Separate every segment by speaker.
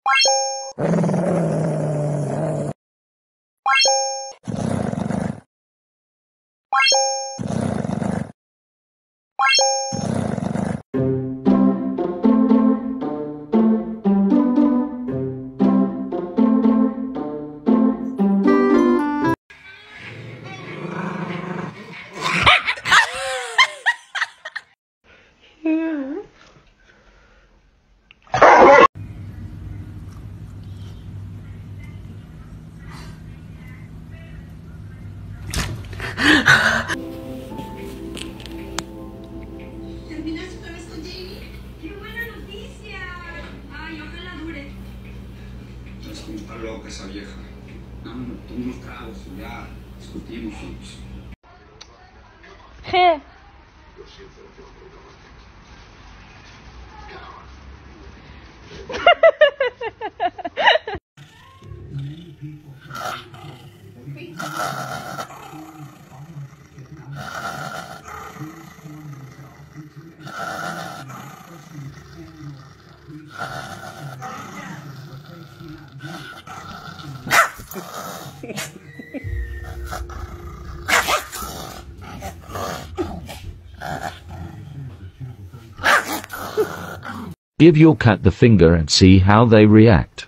Speaker 1: ¿Terminaste otra vez con Jamie? ¡Qué buena noticia! Ay, ojalá dure.
Speaker 2: Es como está loca esa vieja. No, me tomo unos tragos y ya discutimos juntos.
Speaker 3: Give your cat the finger and see how they react.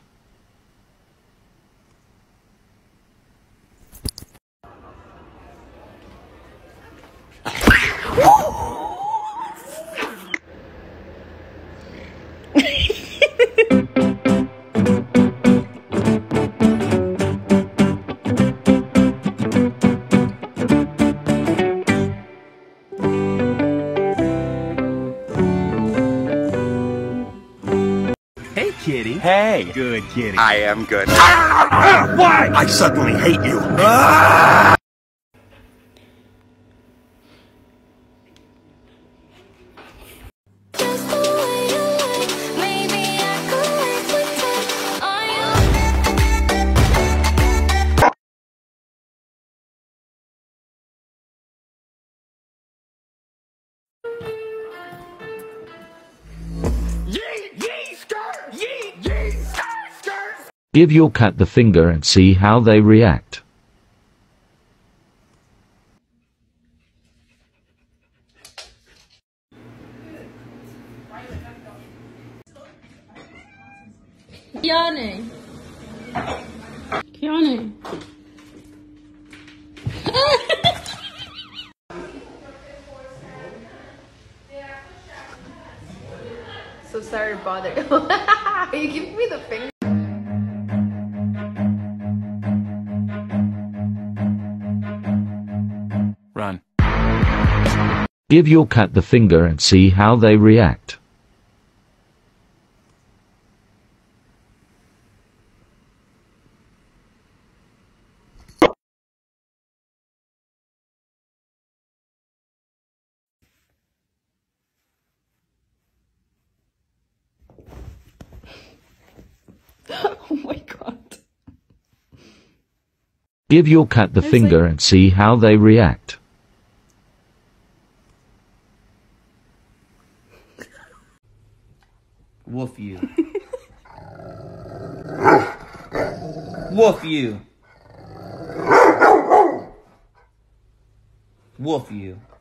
Speaker 4: Hey, kitty.
Speaker 5: Hey!
Speaker 4: Good kitty.
Speaker 5: I am good.
Speaker 4: Why? I suddenly hate you.
Speaker 6: Just the way you look, maybe I could wait to touch on
Speaker 3: Give your cat the finger and see how they react.
Speaker 1: Keanu. Keanu.
Speaker 7: So sorry to bother you. Are you giving me the finger?
Speaker 5: Run.
Speaker 3: Give your cat the finger and see how they react.
Speaker 7: Oh my god.
Speaker 3: Give your cat the finger and see how they react.
Speaker 8: Woof you. Woof you. Woof you.